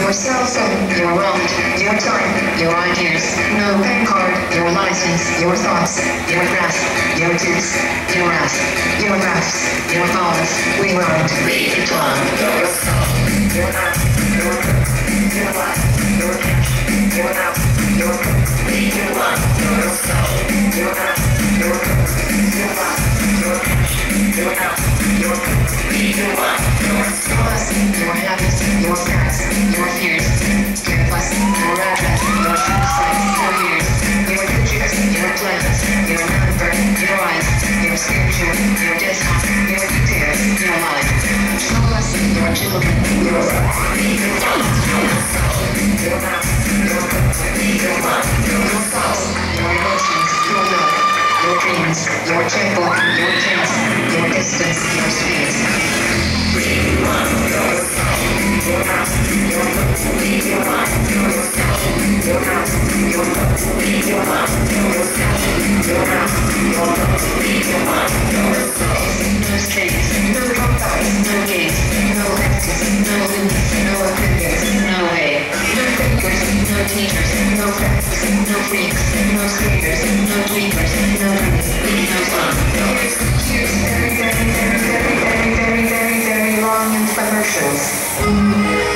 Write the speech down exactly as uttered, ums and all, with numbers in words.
your cell phone, your wallet, your time, your ideas, no bank card, your license, your thoughts, your grass, your tooth, your ass, your graphs, your thoughts. We won't leave it on your soul, your mouth, your cook, your life, your cash, your mouth, your cook. We do want your soul, your mouth, your cook, your life, your cash, your mouth, your cook. We do want your soul, your habits, your facts, your fears, your bus, your address, your website, your years, your pictures, your plans, your number, your eyes, your schedule, your desktop, your details, your life. Show us your children, your life. Your mouth, your mouth, your thoughts, your emotions, your love, your dreams, your checkbook, your chance, your distance, your space. We want your soul, your mouth, your mouth, we want your soul, your mouth, your mouth, we want your soul, your mouth, your mouth, we want your soul. No strings, no dropouts, no games, no lefties, no loops, no opinions, no way. No thinkers, no teachers, no practice, no freaks, no screamers, no dreamers, no dreams, no fun. Here's very, very, very, very, very, very, very, very long infomercials.